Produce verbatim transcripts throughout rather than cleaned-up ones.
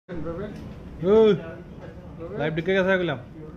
Live दिखे कैसा गुलाम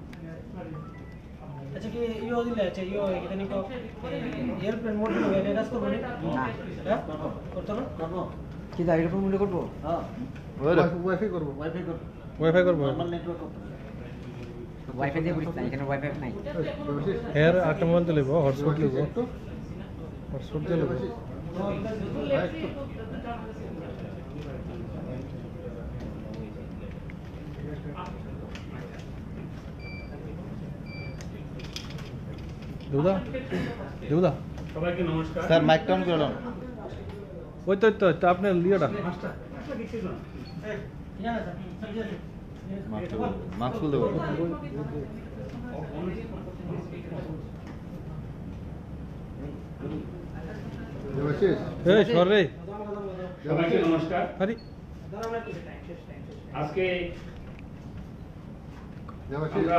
अच्छा कि यो दिले আছে यो এখানে কো এয়ারপ্লেন মোড হবে এটা কাজ করবে না হ্যাঁ করতে না করব কি দা এয়ারপ্লেন মোড করব হ্যাঁ ওয়াইফাই করব ওয়াইফাই করব ওয়াইফাই করব নরমাল নেটওয়ার্ক করব ওয়াইফাই দিয়ে করিস না এখানে ওয়াইফাই নাই এর আটটা মোবাইল তো লইব হটস্পট লইব হটস্পট দিয়ে লইব দেউদা দেউদা সবাইকে নমস্কার স্যার মাইক অন করে লন ওই তো তো তো আপনি লিওটা মাস্ক খুলে দেবো এই সরে সবাইকে নমস্কার আরে আজকে আমরা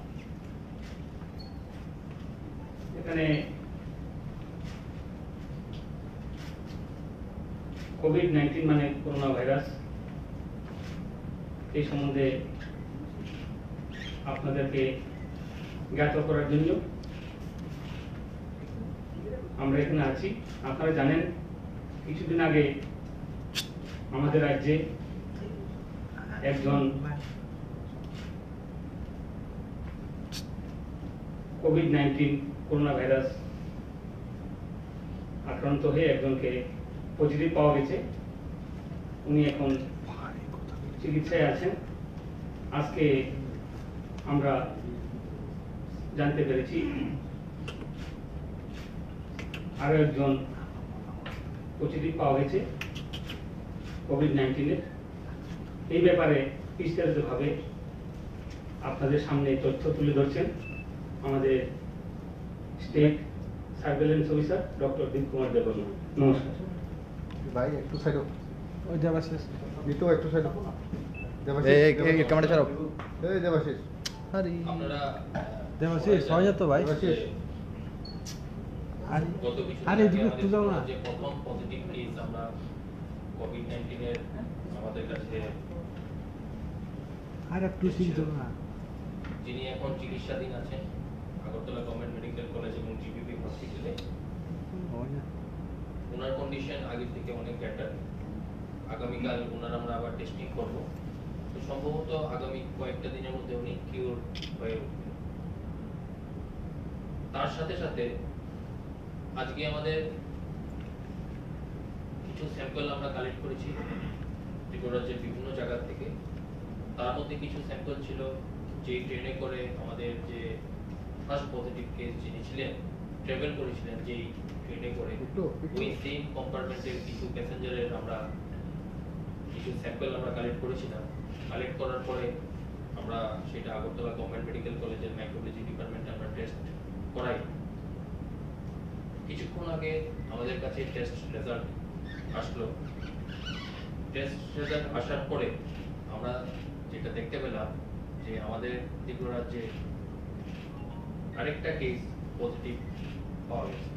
এখানে কোভিড নাইন্টিন মানে করোনা ভাইরাস এই সম্বন্ধে আপনাদেরকে জ্ঞাত করার জন্য আমরা এখানে আছি। আপনারা জানেন কিছুদিন আগে আমাদের রাজ্যে একজন কোভিড নাইন্টিন করোনা ভাইরাস আক্রান্ত হয়ে একজনকে পজিটিভ পাওয়া গেছে। উনি এখন চিকিৎসায় আছেন। আজকে আমরা জানতে পেরেছি আরো একজন পজিটিভ পাওয়া গেছে কোভিড নাইন্টিনের। এই ব্যাপারে বিস্তারিতভাবে আপনাদের সামনে তথ্য তুলে ধরছেন আমাদের state surveillance officer doctor Dip Kumar Debbarma. নমস্কার ভাই একটু সাইড ওই দেবাশিস নিতো একটু সাইড দেবাশিস এই এই ক্যামেরা চালাও এই দেবাশিস আরে আপনারা দেবাশিস সবাই তো ভাই দেবাশিস আরে গত কিছু আরে এদিকে একটু যাও না যে প্রথম পজিটিভ কেস আমরা কোভিড নাইন্টিন এর আমাদের কাছে আর একটু সিল না যিনি এখন চিকিৎসাধীন আছেন আগরতলা গভর্নমেন্ট মেডিকেল কলেজ এবং জিবিপি হসপিটালে। ওনার কন্ডিশন আগে থেকে অনেক বেটার। আগামীকাল ওনার আমরা আবার টেস্টিং করব, তো সম্ভবত আগামী কয়েকটা দিনের মধ্যে উনি কিউর হয়ে উঠবেন। তার সাথে সাথে আজকে আমাদের কিছু স্যাম্পল আমরা কালেক্ট করেছি ত্রিপুরা রাজ্যের বিভিন্ন জায়গা থেকে। তার মধ্যে কিছু স্যাম্পল ছিল যে ট্রেনে করে আমাদের যে ফার্স্ট পজিটিভ কেস যিনি ছিলেন ট্রাভেল করেছিলেন যেই ট্রেনে করে ওই সেম কম্পার্টমেন্টের কিছু প্যাসেঞ্জারের আমরা কিছু স্যাম্পল আমরা কালেক্ট করেছিলাম। কালেক্ট করার পরে আমরা সেটা আগরতলা গভর্নমেন্ট মেডিকেল কলেজের মাইক্রোবায়োলজি ডিপার্টমেন্টে আমরা টেস্ট করাই। কিছুক্ষণ আগে আমাদের কাছে টেস্ট রেজাল্ট আসলো। টেস্ট রেজাল্ট আসার পরে আমরা যেটা দেখতে পেলাম যে আমাদের ত্রিপুরা রাজ্যে আরেকটা কেস পজিটিভ পাওয়া গেছে।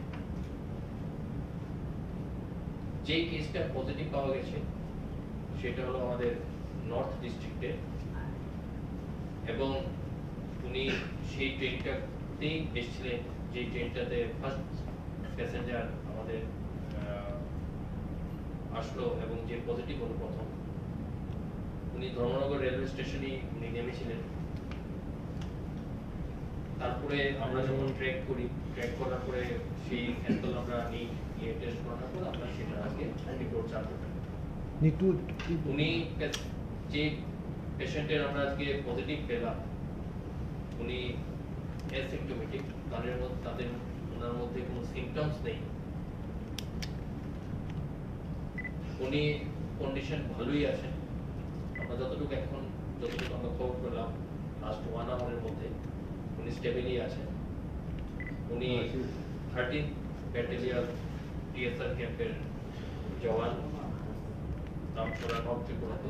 যে কেসটা পজিটিভ পাওয়া গেছে সেটা হলো আমাদের নর্থ ডিস্ট্রিক্টে, এবং উনি সেই ট্রেনটাতেই এসেছিলেন যে ট্রেনটাতে ফার্স্ট প্যাসেঞ্জার আমাদের আসলো এবং যে পজিটিভ হলো প্রথম। উনি ধর্মনগর রেলওয়ে স্টেশনে উনি নেমেছিলেন। তারপরে আমরা যখন ট্র্যাক করি, ট্র্যাক করার পরে সেই স্যাম্পল আমরা নিই, নিয়ে টেস্ট করার পর আমরা সেটা আজকে রিপোর্ট চালু করি। নিটু উনি যে পেশেন্টের আমরা আজকে পজিটিভ পেলাম উনি অ্যাসিম্পটোমেটিক, তাদের মধ্যে তাদের ওনার মধ্যে কোনো সিমটমস নেই। উনি কন্ডিশন ভালোই আছেন। আমরা যতটুকু এখন যতটুকু আমরা খবর পেলাম লাস্ট ওয়ান আওয়ারের মধ্যে উনি স্টেবলি আছেন। উনি থার্টিন ব্যাটালিয়ন টিএসআর ক্যাম্পের জওয়ান, নামছড়া নর্থ ত্রিপুরাতে।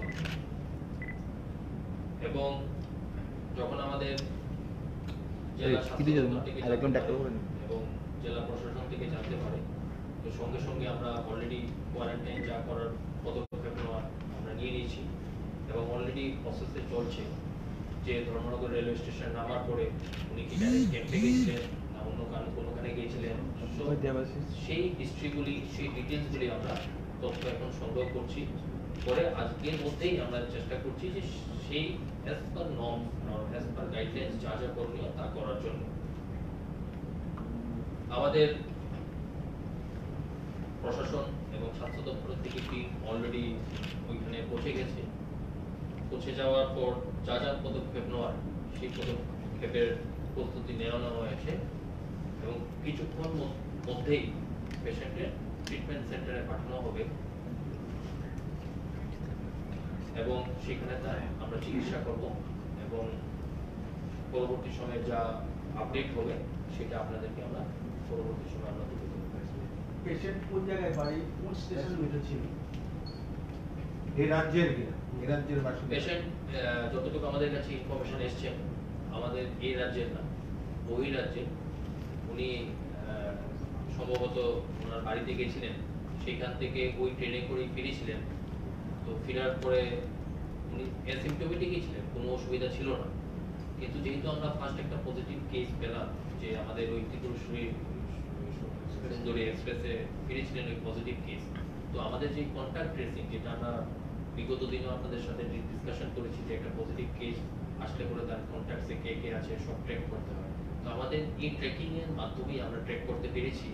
এবং যখন আমাদের জেলা স্বাস্থ্য থেকে এবং জেলা প্রশাসন থেকে জানতে পারে, তো সঙ্গে সঙ্গে আমরা অলরেডি কোয়ারেন্টাইন যা করার পদক্ষেপ নেওয়া আমরা নিয়ে নিয়েছি এবং প্রসেসে চলছে, যে ধর্মনগর রেলওয়ে স্টেশন নামার পরে উনি কি ডাইরেক্ট ক্যাম্পে গিয়েছিলেন না অন্য কোনোখানে গিয়েছিলেন, সেই হিস্ট্রিগুলি, সেই ডিটেলসগুলি আমরা তথ্য এখন সংগ্রহ করছি। পরে আজকের মধ্যেই আমরা চেষ্টা করছি যে সেই as per norm as per guidelines যা যা করণীয় তা করার জন্য। আমাদের প্রশাসন এবং ছাত্র দপ্তর থেকে টিম অলরেডি ওইখানে পৌঁছে গেছে। পৌঁছে যাওয়ার পর যা যা পদক্ষেপ নেওয়ার সেই পদক্ষেপের প্রস্তুতি নেওয়া নেওয়া হয়েছে এবং কিছুক্ষণ মধ্যেই পেশেন্টের ট্রিটমেন্ট সেন্টারে পাঠানো হবে এবং সেখানে তার আমরা চিকিৎসা করব এবং পরবর্তী সময়ে যা আপডেট হবে সেটা আপনাদেরকে আমরা পরবর্তী সময় আমরা তুলে ধরব। পেশেন্ট কোন জায়গায় বাড়ি, কোন স্টেশন উঠেছিল? এই রাজ্যের কিনা এই রাজ্যের বাসিন্দা পেশেন্ট যতটুকু আমাদের কাছে ইনফরমেশন এসছে আমাদের এই রাজ্যের না, বহি রাজ্যের। উনি সম্ভবত ওনার বাড়িতে গেছিলেন, সেখান থেকে ওই ট্রেনে করেই ফিরেছিলেন। তো ফেরার পরে উনি অ্যাসিম্পটোমেটিকই ছিলেন, কোনো অসুবিধা ছিল না। কিন্তু যেহেতু আমরা ফার্স্ট একটা পজিটিভ কেস পেলাম যে আমাদের ওই ত্রিপুরেশ্বরী সুন্দরী এক্সপ্রেসে ফিরেছিলেন ওই পজিটিভ কেস, তো আমাদের যে কন্ট্যাক্ট ট্রেসিং যেটা আমরা বিগত দিনও আপনাদের সাথে ডিসকাশন করেছি যে একটা পজিটিভ কেস আসলে পরে তার কন্ট্যাক্টসে কে কে আছে সব ট্র্যাক করতে হয়। তো আমাদের এই ট্র্যাকিং এর মাধ্যমেই আমরা ট্র্যাক করতে পেরেছি।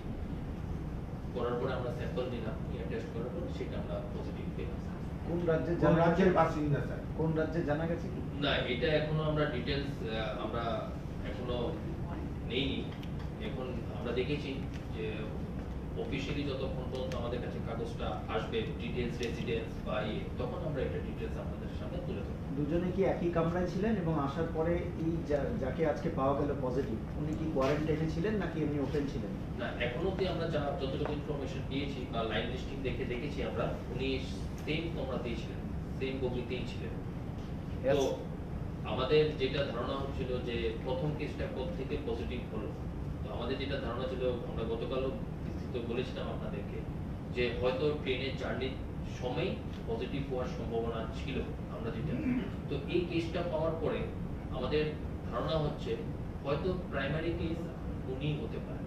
করার পরে আমরা স্যাম্পল নিলাম, নিয়ে টেস্ট করার পর সেটা আমরা পজিটিভ পেলাম। কোন রাজ্যে কোন জানা রাজ্যের বাসিন্দা স্যার? কোন রাজ্যে জানা গেছে কি? না, এটা এখনো আমরা ডিটেইলস আমরা এখনো নেইনি। এখন আমরা দেখেছি যে অফিশিয়ালি যতক্ষণ পর্যন্ত আমাদের কাছে কাগজটা আসবে ডিটেইলস রেসিডেন্স বা ইয়ে, তখন আমরা এটা ডিটেইলস আপনাদের সামনে তুলে ধরব। দুজনে কি একই কামরায় ছিলেন এবং আসার পরে এই যা- যাকে আজকে পাওয়া গেল পজিটিভ, উনি কি কোয়ারেন্টাইনে ছিলেন নাকি এমনি ওপেন ছিলেন? না, এখন অবধি আমরা যা যতটুকু ইনফরমেশন পেয়েছি বা লাইন লিস্টিং দেখে দেখেছি আমরা, উনি সেম কমরাতেই ছিলেন, সেম বগিতেই ছিলেন। তো আমাদের যেটা ধারণা হচ্ছিল যে প্রথম কেসটা কোথা থেকে পজিটিভ হলো, তো আমাদের যেটা ধারণা ছিল, আমরা গতকালও বিস্তৃত বলেছিলাম আপনাদেরকে যে হয়তো ট্রেনের জার্নির সময় পজিটিভ হওয়ার সম্ভাবনা ছিল আমরা যেটা। তো এই কেসটা পাওয়ার পরে আমাদের ধারণা হচ্ছে হয়তো প্রাইমারি কেস উনি হতে পারেন,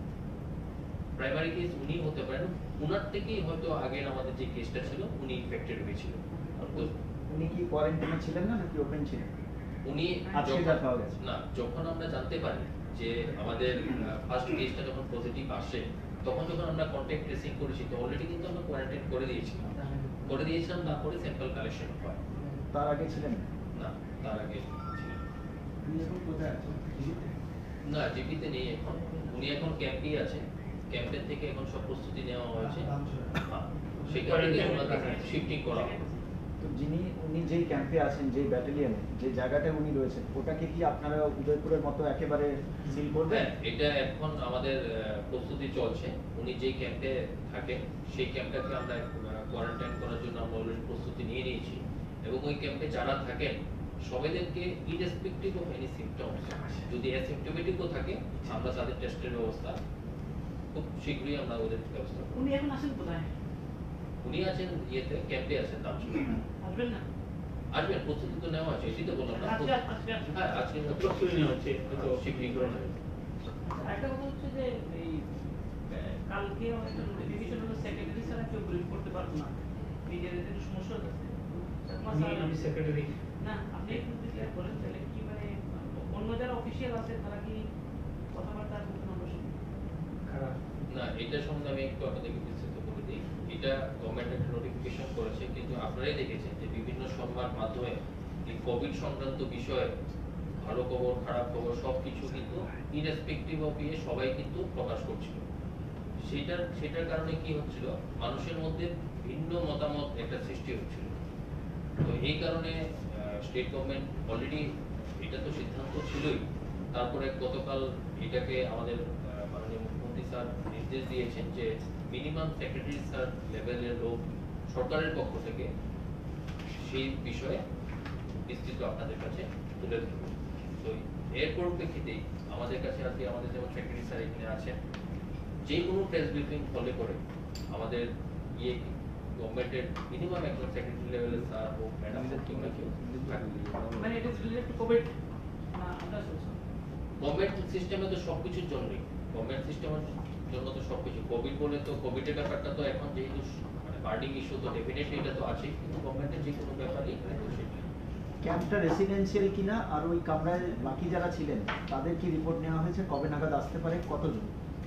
প্রাইমারি কেস উনি হতে পারেন, উনার থেকেই হয়তো আগের আমাদের যে কেসটা ছিল উনি ইনফেক্টেড হয়েছিল। তো উনি কি কোয়ারেন্টাইনে ছিলেন না নাকি ওপেন ছিলেন? উনি আজকে যখন- যা পাওয়া গেছে। না, যখন আমরা জানতে পারি যে আমাদের ফার্স্ট কেসটা যখন পজিটিভ আসে, তখন যখন আমরা কন্ট্যাক্ট ট্রেসিং করেছি তো অলরেডি কিন্তু আমরা কোয়ারেন্টাইন করে দিয়েছিলাম করে দিয়েছিলাম তারপরে স্যাম্পল কালেকশন হয়। তার আগে ছিলেন না, তার আগে ছিল উনি এখন কোথায় আছেন? না, জিপিতে নেই এখন, উনি এখন ক্যাম্পেই আছে। ক্যাম্পের থেকে এখন সব প্রস্তুতি নেওয়া হয়েছে, হ্যাঁ, সেখান থেকে ওনাকে শিফটিং করা হবে। তো যিনি উনি যেই ক্যাম্পে আছেন, যেই ব্যাটালিয়নে, যে জায়গাটা উনি রয়েছেন, ওটাকে কি আপনারা উদয়পুরের মতো একেবারে সিল করবেন? হ্যাঁ, এটা এখন আমাদের আহ, প্রস্তুতি চলছে। উনি যে ক্যাম্পে থাকেন সেই ক্যাম্পটাকে আমরা কোয়ারেন্টাইন করার জন্য আমরা অলরেডি প্রস্তুতি নিয়ে নিয়েছি এবং ওই ক্যাম্পে যারা থাকেন সবাইদেরকে ইরেসপেক্টিভ অফ এনি সিমটমস, যদি অ্যাসিম্পটোমেটিকও থাকে আমরা তাদের টেস্টের ব্যবস্থা খুব শীঘ্রই আমরা ওদের ব্যবস্থা করব। উনি এখন আসেন কোথায়? উনি আছেন ইয়েতে, ক্যাম্পে আছেন দামচুরে। আসবেন না? আসবেন, প্রস্তুতি তো নেওয়া আছে, এটাই তো বললাম না। আজকে আজকে আসবেন? হ্যাঁ, আজকে প্রস্তুতি নেওয়া হচ্ছে, তো শীঘ্রই করে নেবেন। আরেকটা কথা হচ্ছে যে এই আহ, কালকে একটা নোটিফিকেশন হলো সেক্রেটারি স্যার কেউ ব্রিফ করতে পারবো না, নিজের একটু সমস্যা হচ্ছে। আমি আমি সেক্রেটারি। না, আপনি একটু ক্লিয়ার করেন তাহলে কি মানে অন্য যারা অফিসিয়াল আছে তারা কি কথাবার্তা বলতে আমরা শুনি? খারাপ না, এটা সম্বন্ধে আমি একটু আপনাদেরকে বিস্তারিত করে দিই। এটা গভর্নমেন্ট একটা নোটিফিকেশন করেছে, কিন্তু আপনারাই দেখেছেন যে বিভিন্ন সংবাদ মাধ্যমে এই কোভিড সংক্রান্ত বিষয়ে ভালো খবর খারাপ খবর সবকিছু কিন্তু ইরেসপেক্টিভ অফ ইয়ে সবাই কিন্তু প্রকাশ করছিল। সেটার সেটার কারণে কি হচ্ছিল, মানুষের মধ্যে ভিন্ন মতামত একটা সৃষ্টি হচ্ছিল। তো এই কারণে স্টেট গভর্নমেন্ট অলরেডি এটা তো সিদ্ধান্ত ছিলই, তারপরে গতকাল এটাকে আমাদের আহ, মাননীয় মুখ্যমন্ত্রী স্যার নির্দেশ দিয়েছেন যে মিনিমাম সেক্রেটারি স্যার লেভেলের লোক সরকারের পক্ষ থেকে সেই বিষয়ে বিস্তৃত আপনাদের কাছে তুলে ধরবে। তো এর পরিপ্রেক্ষিতেই আমাদের কাছে আজকে আমাদের যেমন সেক্রেটারি স্যার এখানে আছেন, যে কোনো প্রেস ব্রিফিং ফলে করে আমাদের ইয়ে গভর্নমেন্টের মিনিমাম একজন সেক্রেটারি লেভেলের স্যার হোক ম্যাডাম হোক কেউ না কেউ থাকবে। মানে এটা রিলেটেড টু কোভিড না আমরা গভর্নমেন্ট সিস্টেমে তো সবকিছুর জন্যই গভর্নমেন্ট সিস্টেমের জন্য তো সবকিছু কোভিড বলে তো কোভিডের ব্যাপারটা তো এখন যেহেতু মানে বার্ডিং ইস্যু তো ডেফিনেটলি এটা তো আছেই, কিন্তু গভর্নমেন্টের যে কোনো ব্যাপারই ক্যাম্পটা রেসিডেন্সিয়াল কিনা আর ওই কামরায় বাকি যারা ছিলেন তাদের কি রিপোর্ট নেওয়া হয়েছে, কবে নাগাদ আসতে পারে, কতজন?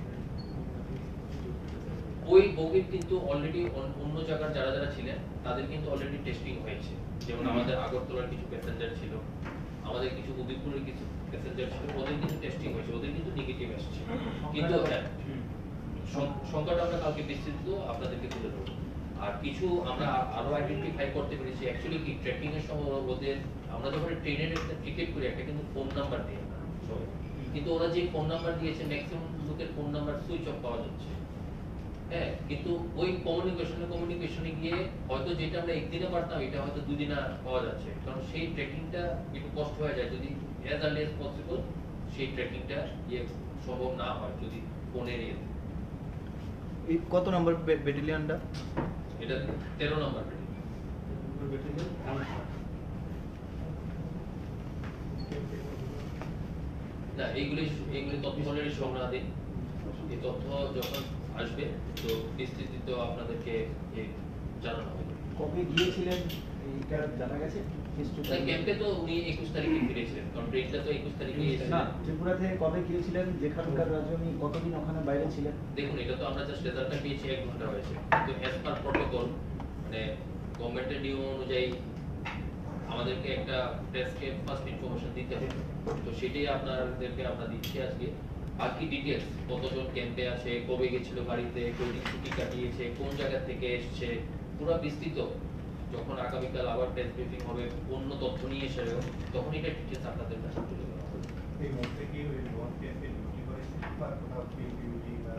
ওই বগির কিন্তু অলরেডি অন্য জায়গার যারা যারা ছিলেন তাদের কিন্তু অলরেডি টেস্টিং হয়েছে। যেমন আমাদের আগরতলার কিছু প্যাসেঞ্জার ছিল, আমাদের কিছু উদয়পুরের কিছু প্যাসেঞ্জার ছিল, ওদের কিন্তু টেস্টিং হয়েছে, ওদের কিন্তু নেগেটিভ আসছে। কিন্তু সংখ্যাটা আমরা কালকে বিস্তৃত আপনাদেরকে তুলে ধরবো। আর কিছু আমরা আরো আইডেন্টিফাই করতে পেরেছি অ্যাকচুয়ালি কি ট্র্যাকিং এর সময় ওদের আমরা যখন ট্রেনের একটা টিকিট করি একটা কিন্তু ফোন নাম্বার দিই সবাই, কিন্তু ওরা যে ফোন নাম্বার দিয়েছে ম্যাক্সিমাম লোকের ফোন নাম্বার সুইচ অফ পাওয়া যাচ্ছে। হ্যাঁ, কিন্তু ওই কমিউনিকেশনে কমিউনিকেশনে গিয়ে হয়তো যেটা আমরা একদিনে পারতাম এটা হয়তো দুদিনে পাওয়া যাচ্ছে, কারণ সেই ট্র্যাকিংটা একটু কষ্ট হয়ে যায় যদি অ্যাজ আর্লি অ্যাজ পসিবল সেই ট্র্যাকিংটা ইয়ে সম্ভব না হয় যদি ফোনের ইয়ে। এই কত নম্বর ব্যাটালিয়নটা? এটা তেরো নম্বর না, এইগুলি এইগুলি তথ্য অলরেডি সংগ্রহাধীন। এই তথ্য যখন আসবে তো বিস্তৃত আপনাদেরকে জানানো হবে। কবে গিয়েছিলেন এইটা জানা গেছে? ক্যাম্পে তো উনি একুশ তারিখে ফিরেছিলেন, কারণ ট্রেনটা তো একুশ তারিখে না, ত্রিপুরা থেকে কবে গিয়েছিলেন, যেখানকার রাজ্যে উনি কতদিন ওখানে বাইরে ছিলেন? দেখুন এটা তো আমরা জাস্ট রেজাল্টটা পেয়েছি এক ঘন্টা হয়েছে, কিন্তু অ্যাজ পার প্রটোকল মানে গভর্নমেন্টের নিয়ম অনুযায়ী আমাদেরকে একটা প্রেসকে ফার্স্ট ইনফরমেশন দিতে হবে, তো সেটাই আপনাদেরকে আমরা দিচ্ছি আজকে। বাকি ডিটেলস কতজন ক্যাম্পে আছে, কবে গেছিল বাড়িতে, কয়দিন ছুটি কাটিয়েছে, কোন জায়গা থেকে এসেছে, পুরো বিস্তৃত যখন আগামীকাল আবার প্রেস ব্রিফিং হবে অন্য তথ্য নিয়ে এসে তখন এটা ডিটেলস আপনাদের কাছে তুলে ধরা হবে। এই মধ্যে কি ওই লোন ক্যাম্পে ডিউটি করেছে বা কোথাও কি ডিউটি বা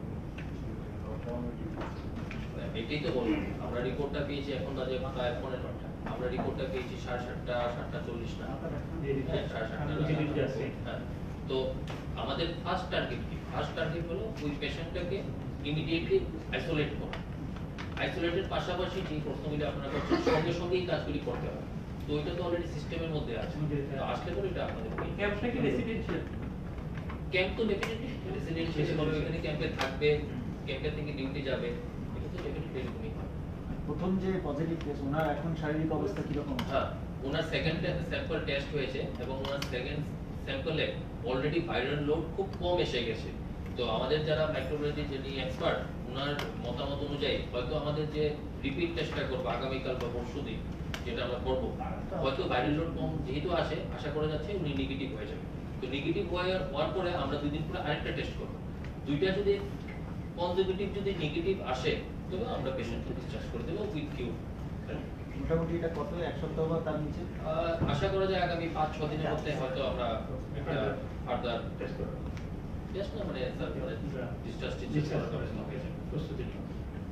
লকডাউন ডিউটি? এটাই তো বললাম, আমরা রিপোর্টটা পেয়েছি এখন বাজে প্রায় পনেরো ঘন্টা, আমরা রিপোর্টটা পেয়েছি সাড়ে সাতটা সাতটা চল্লিশ না হ্যাঁ সাড়ে সাতটা। হ্যাঁ, তো আমাদের ফার্স্ট টার্গেট কি? ফার্স্ট টার্গেট হলো ওই পেশেন্টটাকে ইমিডিয়েটলি আইসোলেট করা। আইসোলেটের পাশাপাশি যে প্রশ্নগুলি আপনারা করছেন সঙ্গে সঙ্গে এই কাজগুলি করতে হবে, তো এটা তো অলরেডি সিস্টেমের মধ্যে আছে, তো আসলে পরে এটা আপনাদের ক্যাম্পটা কি রেসিডেন্সিয়াল? ক্যাম্প তো ডেফিনেটলি রেসিডেন্সিয়াল হবে, এখানে ক্যাম্পে থাকবে, ক্যাম্পে থেকে ডিউটি যাবে, এটা তো ডেফিনেটলি এরকমই হয়। প্রথম যে পজিটিভ কেস ওনার এখন শারীরিক অবস্থা কিরকম? হ্যাঁ, ওনার সেকেন্ড স্যাম্পল টেস্ট হয়েছে এবং ওনার সেকেন্ড স্যাম্পলে অলরেডি ভাইরাল লোড খুব কম এসে গেছে। তো আমাদের যারা মাইক্রোবায়োলজি যিনি এক্সপার্ট ওনার মতামত অনুযায়ী হয়তো আমাদের যে রিপিট টেস্টটা করবো আগামীকাল বা পরশুদিন যেটা আমরা করবো, হয়তো ভাইরাল লোড কম যেহেতু আসে আশা করা যাচ্ছে উনি নেগেটিভ হয়ে যাবে। তো নেগেটিভ হওয়ার পরে আমরা দুই দিন পরে আরেকটা টেস্ট করবো, দুইটা যদি কনজিকিউটিভ যদি নেগেটিভ আসে তবে আমরা পেশেন্টকে ডিসচার্জ করে দেবো উইথ কিউর। মোটামুটি এটা কত, এক সপ্তাহ বা তার নিচে? আশা করা যায় আগামী পাঁচ ছ দিনের মধ্যে হয়তো আমরা একটা ফার্দার টেস্ট করব। টেস্ট না মানে স্যার মানে ডিসচার্জ ডিসচার্জ করার জন্য হয়ে যাবে প্রস্তুতি নিন।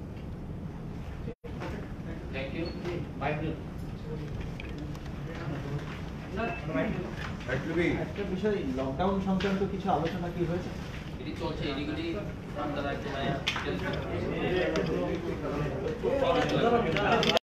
Thank you. মাইকেল একটা বিষয়, লকডাউন সংক্রান্ত কিছু আলোচনা কি হয়েছে? এটি চলছে, এদিকগুলি আপনারা একটু মানে